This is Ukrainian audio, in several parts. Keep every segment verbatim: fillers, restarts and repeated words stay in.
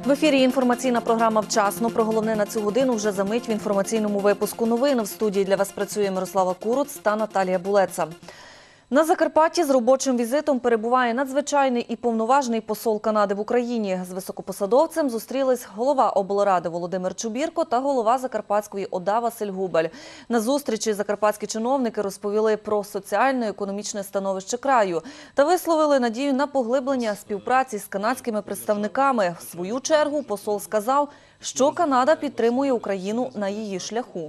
В ефірі інформаційна програма «Вчасно». Про головне на цю годину вже за мить в інформаційному випуску новин. В студії для вас працює Мирослава Куруц та Наталія Булеца. На Закарпатті з робочим візитом перебуває надзвичайний і повноважний посол Канади в Україні. З високопосадовцем зустрілись голова облради Володимир Чубірко та голова Закарпатської ОДА Василь Губель. На зустрічі закарпатські чиновники розповіли про соціально-економічне становище краю та висловили надію на поглиблення співпраці з канадськими представниками. В свою чергу посол сказав, що Канада підтримує Україну на її шляху.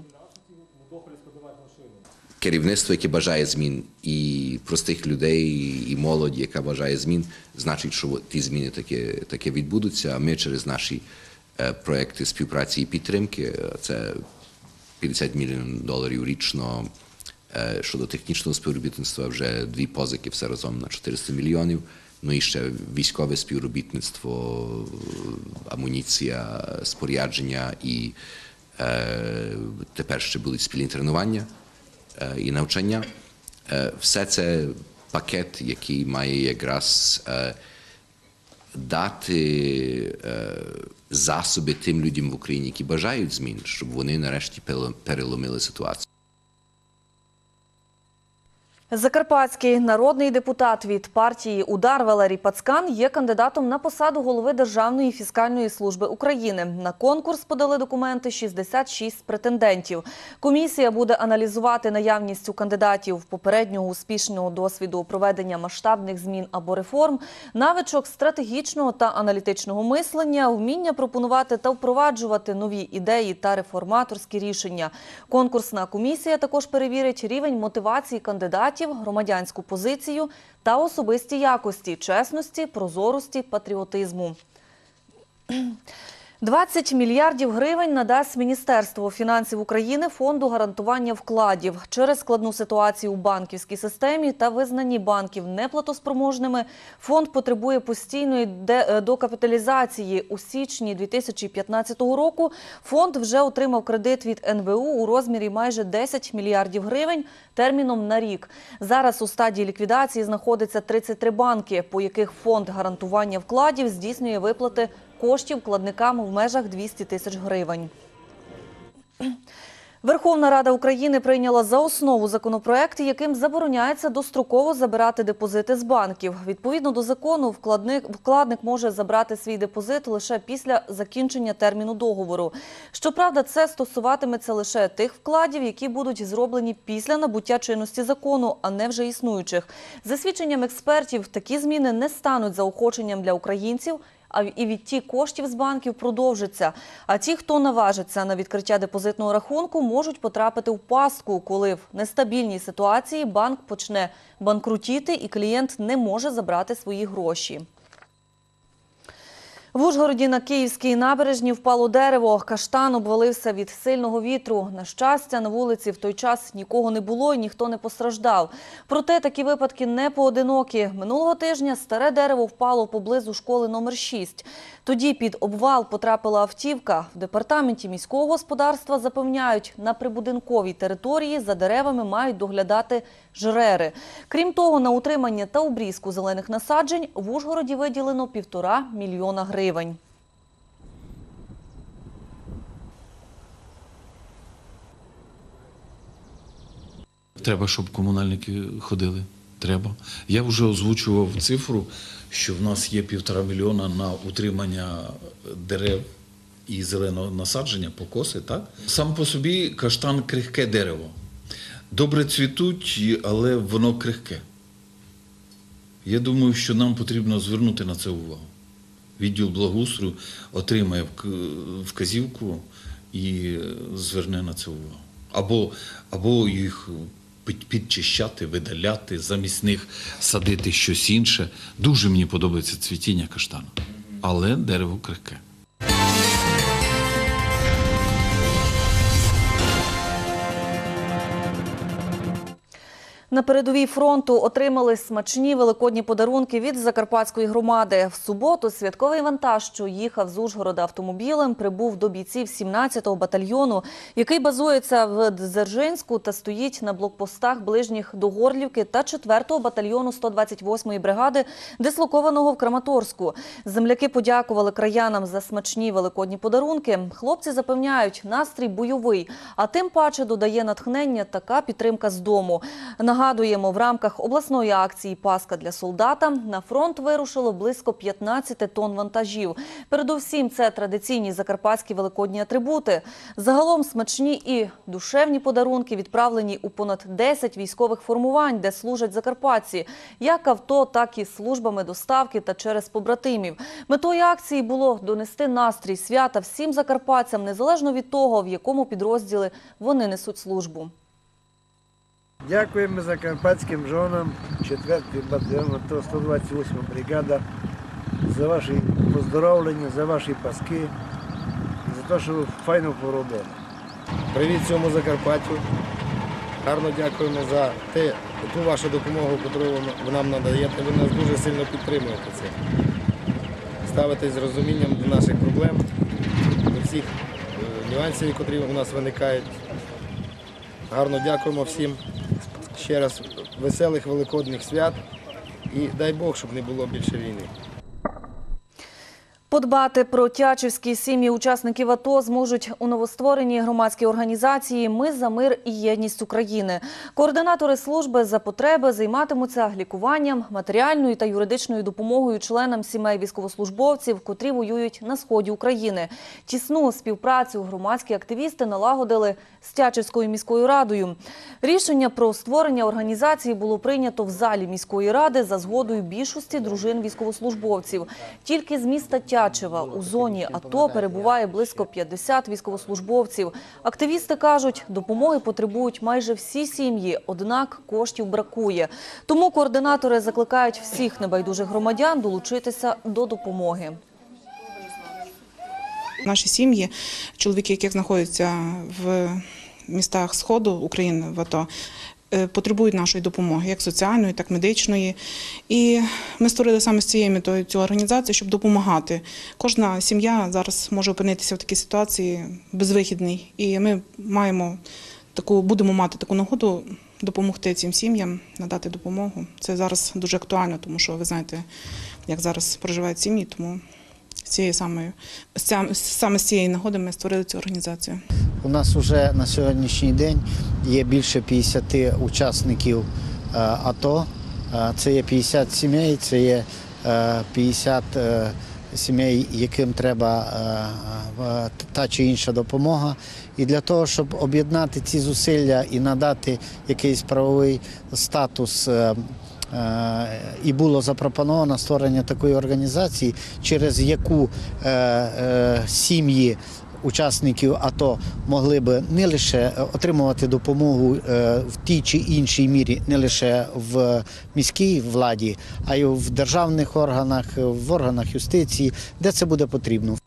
Керівництво, яке бажає змін, і простих людей, і молодь, яка бажає змін, значить, що ті зміни таке, таке відбудуться. А ми через наші е, проекти співпраці і підтримки, це п'ятдесят мільйонів доларів річно, е, щодо технічного співробітництва, вже дві позики, все разом на чотириста мільйонів, ну і ще військове співробітництво, амуніція, спорядження і е, тепер ще будуть спільні тренування і навчання. Все це пакет, який має якраз дати засоби тим людям в Україні, які бажають змін, щоб вони нарешті переломили ситуацію. Закарпатський народний депутат від партії «Удар» Валерій Пацкан є кандидатом на посаду голови Державної фіскальної служби України. На конкурс подали документи шістдесят шість претендентів. Комісія буде аналізувати наявність у кандидатів попереднього успішного досвіду проведення масштабних змін або реформ, навичок стратегічного та аналітичного мислення, вміння пропонувати та впроваджувати нові ідеї та реформаторські рішення. Конкурсна комісія також перевірить рівень мотивації кандидатів, громадянську позицію та особисті якості, чесності, прозорості, патріотизму. двадцять мільярдів гривень надасть Міністерство фінансів України Фонду гарантування вкладів. Через складну ситуацію у банківській системі та визнані банків неплатоспроможними, фонд потребує постійної докапіталізації. У січні дві тисячі п'ятнадцятого року фонд вже отримав кредит від ен бе у у розмірі майже десять мільярдів гривень терміном на рік. Зараз у стадії ліквідації знаходиться тридцять три банки, по яких фонд гарантування вкладів здійснює виплати коштів вкладникам в межах двісті тисяч гривень. Верховна Рада України прийняла за основу законопроект, яким забороняється достроково забирати депозити з банків. Відповідно до закону, вкладник, вкладник може забрати свій депозит лише після закінчення терміну договору. Щоправда, це стосуватиметься лише тих вкладів, які будуть зроблені після набуття чинності закону, а не вже існуючих. За свідченням експертів, такі зміни не стануть заохоченням для українців, а і відтік коштів з банків продовжиться. А ті, хто наважиться на відкриття депозитного рахунку, можуть потрапити в пастку, коли в нестабільній ситуації банк почне банкрутіти і клієнт не може забрати свої гроші. В Ужгороді на Київській набережні впало дерево. Каштан обвалився від сильного вітру. На щастя, на вулиці в той час нікого не було і ніхто не постраждав. Проте такі випадки не поодинокі. Минулого тижня старе дерево впало поблизу школи номер шість. Тоді під обвал потрапила автівка. В департаменті міського господарства запевняють, на прибудинковій території за деревами мають доглядати жрери. Крім того, на утримання та обрізку зелених насаджень в Ужгороді виділено півтора мільйона гривень. Треба, щоб комунальники ходили. Треба. Я вже озвучував цифру, що в нас є півтора мільйона на утримання дерев і зеленого насадження, покоси, так? Сам по собі каштан – крихке дерево. Добре цвітуть, але воно крихке. Я думаю, що нам потрібно звернути на це увагу. Відділ благоустрою отримає вказівку і зверне на це увагу. Або, або їх підчищати, видаляти, замість них садити щось інше. Дуже мені подобається цвітіння каштану, але дерево крихке. На передовій фронту отримали смачні великодні подарунки від Закарпатської громади. В суботу святковий вантаж, що їхав з Ужгорода автомобілем, прибув до бійців сімнадцятого батальйону, який базується в Дзержинську та стоїть на блокпостах ближніх до Горлівки, та четвертого батальйону сто двадцять восьмої бригади, дислокованого в Краматорську. Земляки подякували краянам за смачні великодні подарунки. Хлопці запевняють, настрій бойовий, а тим паче додає натхнення така підтримка з дому. Нагадуємо, в рамках обласної акції «Паска для солдата» на фронт вирушило близько п'ятнадцяти тонн вантажів. Передусім, це традиційні закарпатські великодні атрибути. Загалом смачні і душевні подарунки відправлені у понад десять військових формувань, де служать закарпатці. Як авто, так і службами доставки та через побратимів. Метою акції було донести настрій свята всім закарпатцям, незалежно від того, в якому підрозділі вони несуть службу. Дякуємо закарпатським жонам четвертий батальйон сто двадцять восьма бригада за ваші поздоровлення, за ваші паски, за те, що ви файно поробили. Привіт всьому Закарпаттю. Гарно дякуємо за те, ту вашу допомогу, яку ви нам надаєте. Ви нас дуже сильно підтримуєте це. Ставитесь з розумінням до наших проблем, до всіх нюансів, які у нас виникають. Гарно дякуємо всім. Ще раз веселих великодних свят і дай Бог, щоб не було більше війни. Подбати про тячівські сім'ї учасників АТО зможуть у новоствореній громадській організації «Ми за мир і єдність України». Координатори служби за потреби займатимуться лікуванням, матеріальною та юридичною допомогою членам сімей військовослужбовців, котрі воюють на сході України. Тісну співпрацю громадські активісти налагодили з Тячівською міською радою. Рішення про створення організації було прийнято в залі міської ради за згодою більшості дружин військовослужбовців. Тільки з міста Тячева у зоні АТО перебуває близько п'ятдесят військовослужбовців. Активісти кажуть, допомоги потребують майже всі сім'ї, однак коштів бракує. Тому координатори закликають всіх небайдужих громадян долучитися до допомоги. Наші сім'ї, чоловіки, які знаходяться в містах Сходу України в АТО, потребують нашої допомоги, як соціальної, так і медичної. І ми створили саме з цією метою цю організацію, щоб допомагати. Кожна сім'я зараз може опинитися в такій ситуації безвихідній. І ми маємо таку, будемо мати таку нагоду допомогти цим сім'ям, надати допомогу. Це зараз дуже актуально, тому що ви знаєте, як зараз проживають сім'ї, тому з цією самою, саме з цієї нагоди ми створили цю організацію. У нас вже на сьогоднішній день є більше п'ятдесят учасників АТО. Це є п'ятдесят сімей, це є п'ятдесят сімей, яким треба та чи інша допомога. І для того, щоб об'єднати ці зусилля і надати якийсь правовий статус, і було запропоновано створення такої організації, через яку сім'ї учасників АТО могли б не лише отримувати допомогу в тій чи іншій мірі, не лише в міській владі, а й в державних органах, в органах юстиції, де це буде потрібно.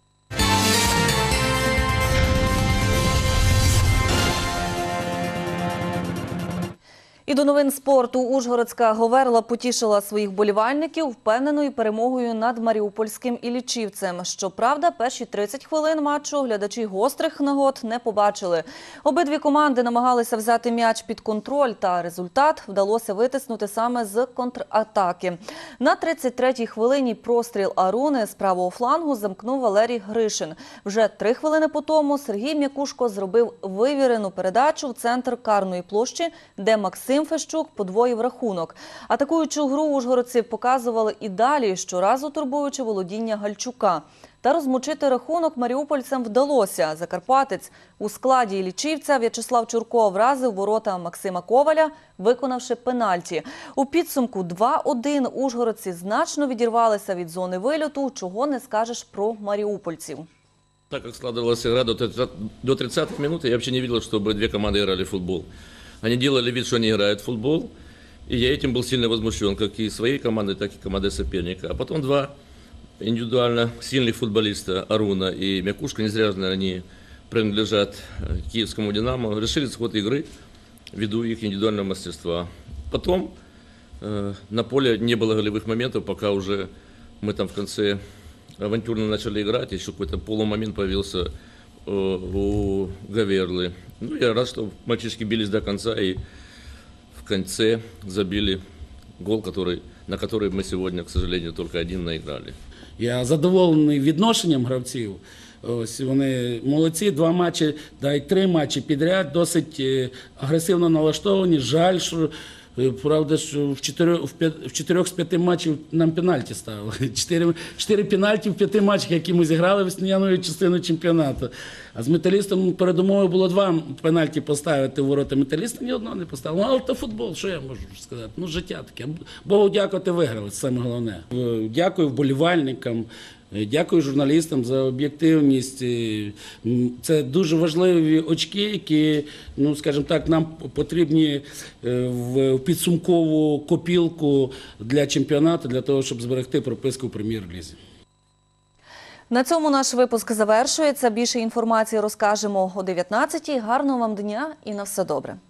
І до новин спорту. Ужгородська Говерла потішила своїх вболівальників впевненою перемогою над маріупольським Іллічівцем. Щоправда, перші тридцять хвилин матчу глядачі гострих нагод не побачили. Обидві команди намагалися взяти м'яч під контроль, та результат вдалося витиснути саме з контратаки. На тридцять третій хвилині простріл Аруни з правого флангу замкнув Валерій Гришин. Вже три хвилини по тому Сергій М'якушко зробив вивірену передачу в центр карної площі, де Максим Фещук подвоїв рахунок. Атакуючу гру ужгородців показували і далі, щоразу турбуючи володіння Гальчука. Та розмочити рахунок маріупольцям вдалося. Закарпатець у складі Іллічівця В'ячеслав Чурко вразив ворота Максима Коваля, виконавши пенальті. У підсумку два один ужгородці значно відірвалися від зони вильоту, чого не скажеш про маріупольців. Так как складывалась игра до тридцатых минут, я вообще не видел, чтобы две команды играли в футбол. Они делали вид, что они играют в футбол, и я этим был сильно возмущен, как и своей командой, так и командой соперника. А потом два индивидуально сильных футболиста, Аруна и Мякушка, не зря, наверное, они принадлежат киевскому «Динамо», решили сход игры ввиду их индивидуального мастерства. потом э, на поле не было голевых моментов, пока уже мы там в конце авантюрно начали играть, еще какой-то полумомент появился э, у Гаверлы. Ну, я рад, что мальчишки бились до конца и в конце забили гол, который, на который мы сегодня, к сожалению, только один наиграли. Я задоволений відношенням гравців. Ось вони молодці, два матчі, да й три матчі підряд, досить е, агресивно налаштовані. Жаль, що е, правда, що в чотирьох, в п'ят- в чотирьох з п'яти матчів нам пенальті ставили. Чотири, чотири пенальті в п'яти матчах, які ми зіграли весняної частини чемпіонату. А з Металістом передумовою було два пенальті поставити в ворота Металіста, ні одного не поставили. Ну, але то футбол, що я можу сказати? Ну, життя таке. Богу дякувати, виграли, це саме головне. Е, Дякую вболівальникам. Дякую журналістам за об'єктивність. Це дуже важливі очки, які, ну, скажімо так, нам потрібні в підсумкову копілку для чемпіонату, для того, щоб зберегти прописку в прем'єр-лізі. На цьому наш випуск завершується. Більше інформації розкажемо о дев'ятнадцятій. Гарного вам дня і на все добре.